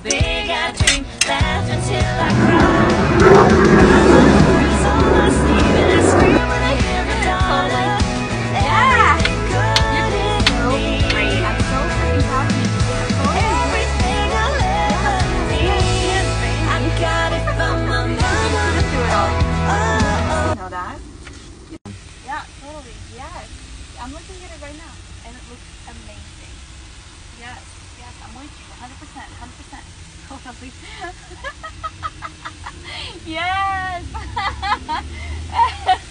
big I dream, laugh until I cry. So I sleep and I scream when I hear my daughter. Yeah! Everything good in me. I'm so freaking proud of you. Everything I'll ever need. I got it from my mama. Do it all. Oh, You know that? Yeah, totally. Yes. I'm looking at it right now, and it looks amazing. Yes, yes, I'm with you. 100%, 100%. Totally. Yes.